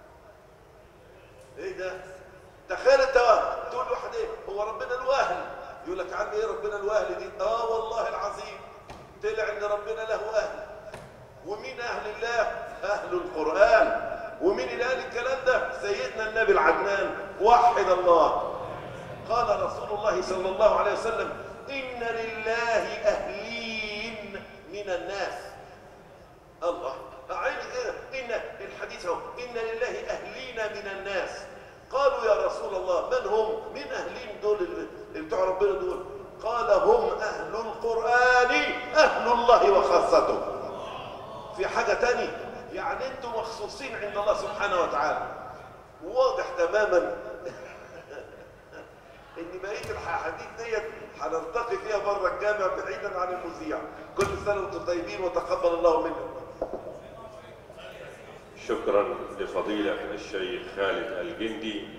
ايه ده؟ تخيل انت تقول لواحد ايه؟ هو ربنا له اهل؟ يقول لك عم ايه ربنا له اهل دي؟ والله العظيم طلع ان ربنا له اهل. ومين اهل الله؟ اهل القرآن. ومين اللي قال الكلام ده؟ سيدنا النبي العدنان. وحد الله. قال رسول الله صلى الله عليه وسلم إن لله أهلين من الناس. الله عايز كده إن الحديث هو إن لله أهلين من الناس. قالوا يا رسول الله من هم؟ من أهلين دول اللي بتوع ربنا دول؟ قال هم أهل القرآن أهل الله وخاصته. في حاجة تانية؟ يعني انتم مخصوصين عند الله سبحانه وتعالى. واضح تماما ان بقيه الحديث ديت هنلتقي فيها بره الجامع بعيدا عن المذيع. كل سنه وانتم طيبين وتقبل الله منكم. شكرا لفضيلة الشيخ خالد الجندي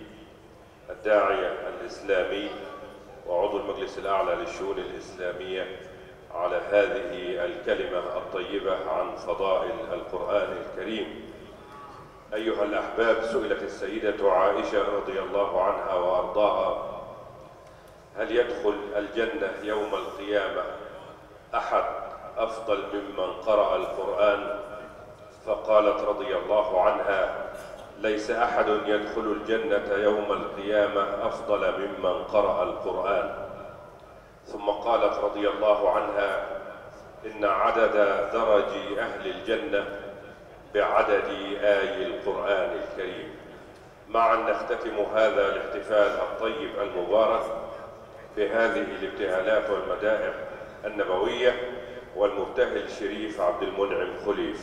الداعية الإسلامي وعضو المجلس الأعلى للشؤون الإسلامية على هذه الكلمة الطيبة عن فضائل القرآن الكريم. أيها الأحباب، سئلت السيدة عائشة رضي الله عنها وأرضاها: هل يدخل الجنة يوم القيامة أحد أفضل ممن قرأ القرآن؟ فقالت رضي الله عنها: ليس أحد يدخل الجنة يوم القيامة أفضل ممن قرأ القرآن. ثم قالت رضي الله عنها: إن عدد درج أهل الجنة بعدد آي القرآن الكريم. معا نختتم هذا الاحتفال الطيب المبارك بهذه الابتهالات والمدائح النبوية والمبتهل الشريف عبد المنعم خليف.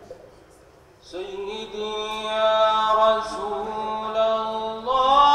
سيدي يا رسول الله،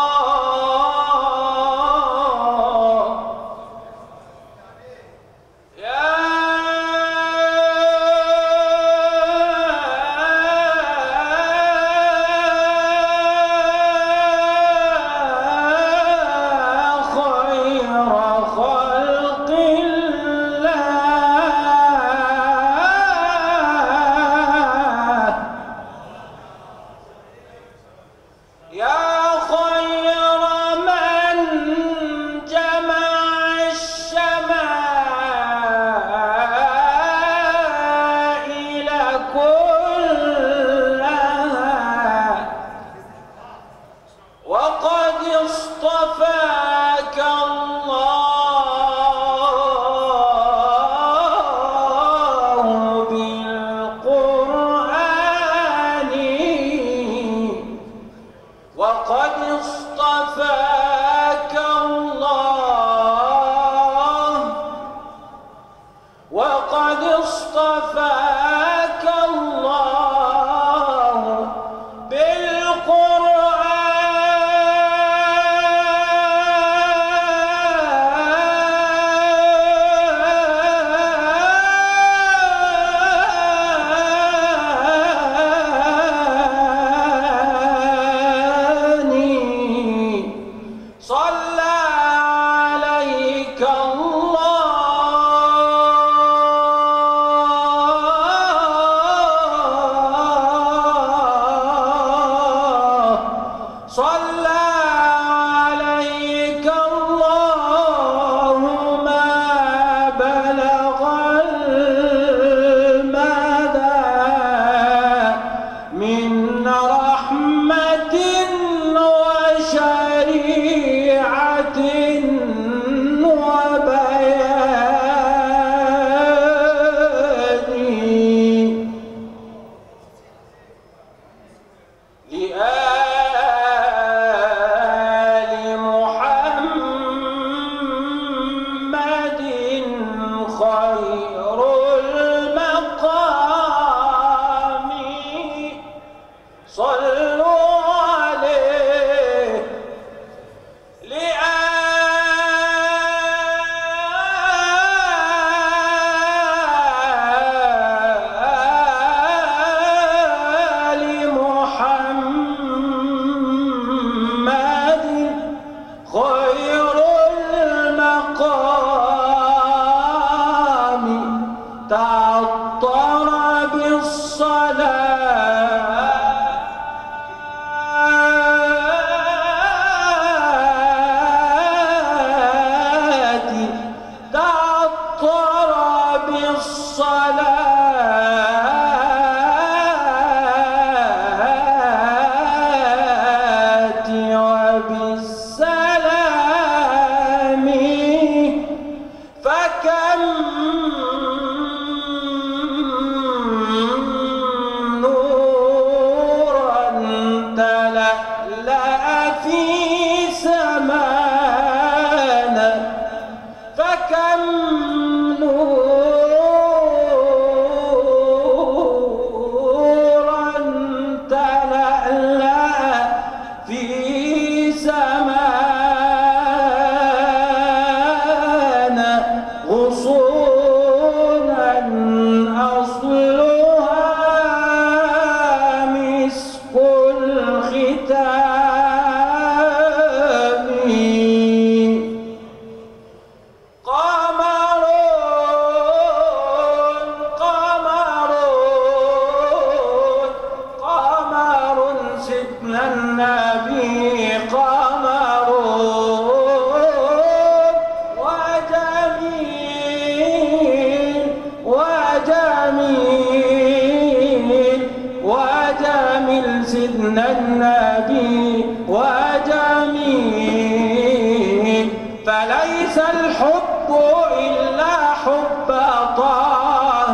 الحب إلا حب طه،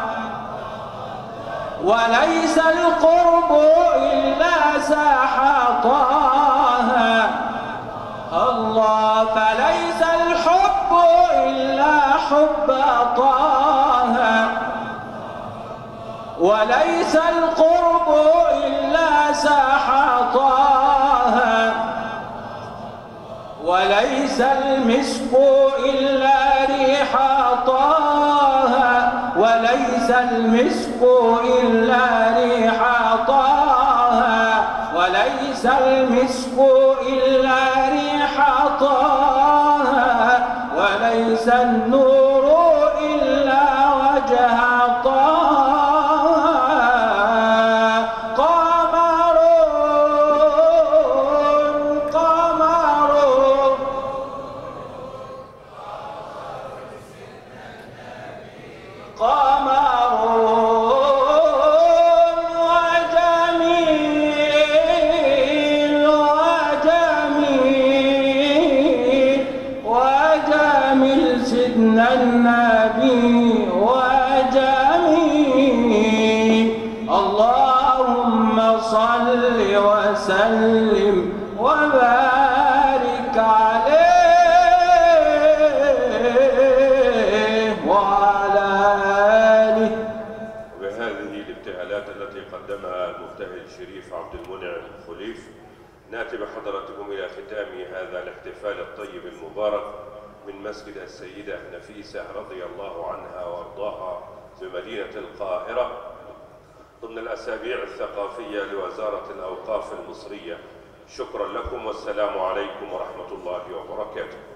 وليس القرب إلا ساح طه. الله فليس الحب إلا حب طه، وليس القرب إلا ساح طه، وليس المسك إلا ريح طه، وليس المسك إلا ريح طه، وليس المسك إلا ريح طه، وليس النور إلا وجه طه. النبي وجميل. اللهم صل وسلم وبارك عليه وعلى آله. وبهذه الابتهالات التي قدمها المبتهل الشريف عبد المنعم خليف ناتي بحضرتكم إلى ختام هذا الاحتفال الطيب المبارك من مسجد السيدة نفيسة رضي الله عنها وارضاها بمدينة القاهرة ضمن الأسابيع الثقافية لوزارة الأوقاف المصرية. شكرا لكم والسلام عليكم ورحمة الله وبركاته.